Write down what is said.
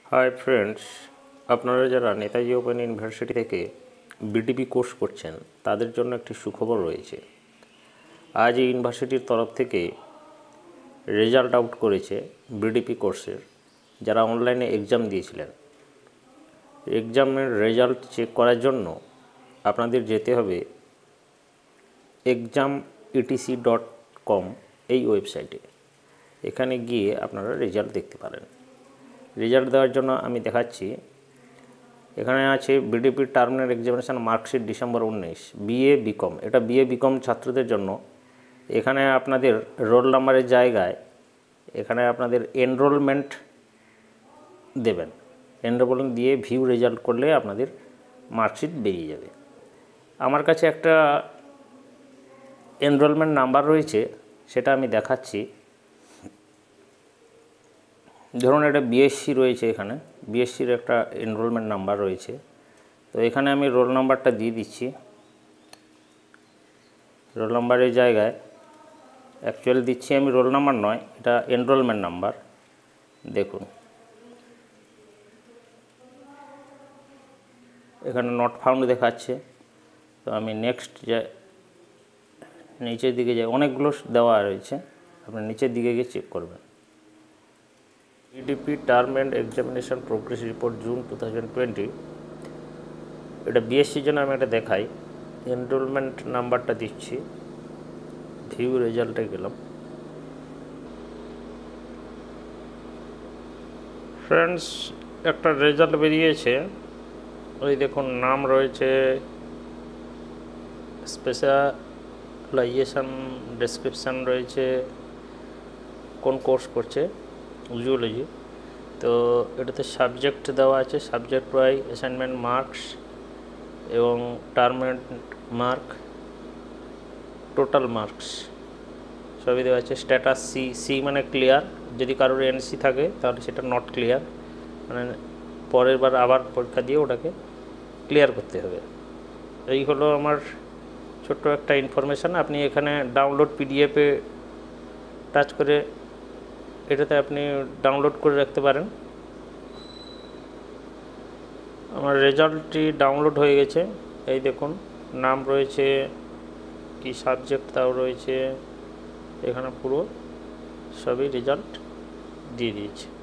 High friends, আপনারা যারা Netaji Open University থেকে বিডিপি কোর্স করছেন তাদের জন্য একটি সুখবর রয়েছে। আজ এই ইউনিভার্সিটির তরফ থেকে রেজাল্ট আউট করেছে বিডিপি কোর্সের, যারা অনলাইনে এক্সাম দিয়েছিলেন। এক্সামের রেজাল্ট চেক করার জন্য আপনাদের যেতে হবে exam.etc.com এই ওয়েবসাইটে। এখানে গিয়ে আপনারা রেজাল্ট দেখতে পারেন। রেজাল্ট দেওয়ার জন্য আমি দেখাচ্ছি, এখানে আছে BDP terminal examination marksheet December 19 BA BCom. এটা বিএ বিকম ছাত্রদের জন্য। এখানে আপনাদের রোল নাম্বারের জায়গায় এখানে আপনাদের এনরোলমেন্ট দেবেন। এনরোলমেন্ট দিয়ে ভিউ রেজাল্ট করলে আপনাদের মার্কশিট বেরিয়ে যাবে। আমার কাছে একটা এনরোলমেন্ট নাম্বার রয়েছে, সেটা আমি দেখাচ্ছি। ধরুন এটা বিএসসি রয়েছে, এখানে বিএসসির একটা এনরোলমেন্ট নাম্বার রয়েছে। তো এখানে আমি রোল নাম্বারটা দিয়ে দিচ্ছি। রোল নাম্বারের জায়গায় অ্যাকচুয়ালি দিচ্ছি আমি রোল নাম্বার নয়, এটা এনরোলমেন্ট নাম্বার। দেখুন এখানে নট ফাউন্ড দেখাচ্ছে। তো আমি নেক্সট নিচের দিকে যাই, অনেকগুলো দেওয়া রয়েছে, আপনি নিচের দিকে গিয়ে চেক করবেন। BDP term and examination progress report June 2020। এটা বিএসসির জন্য আমি এটা দেখাই। এনরোলমেন্ট নাম্বারটা দিচ্ছি, ভিউ রেজাল্টে গেলাম। ফ্রেন্ডস, একটা রেজাল্ট বেরিয়েছে। ওই দেখুন নাম রয়েছে, স্পেশালাইজেশন ডেসক্রিপশান রয়েছে, কোন কোর্স করছে, জুওলজি। তো এটাতে সাবজেক্ট দেওয়া আছে, সাবজেক্ট ওয়াইজ অ্যাসাইনমেন্ট মার্কস এবং টার্মেন্ট মার্ক, টোটাল মার্কস সবই দেওয়া আছে। স্ট্যাটাস সি মানে ক্লিয়ার, যদি কারোর এনসি থাকে তাহলে সেটা নট ক্লিয়ার, মানে পরের বার আবার পরীক্ষা দিয়ে ওটাকে ক্লিয়ার করতে হবে। এই হলো আমার ছোট্ট একটা ইনফরমেশান। আপনি এখানে ডাউনলোড পিডিএফে টাচ করে এটাতে আপনি ডাউনলোড করে রাখতে পারেন। আমার রেজাল্টটি ডাউনলোড হয়ে গেছে। এই দেখুন নাম রয়েছে, কি সাবজেক্ট তাও রয়েছে, এখানে পুরো সবই রেজাল্ট দিয়ে দিয়েছে।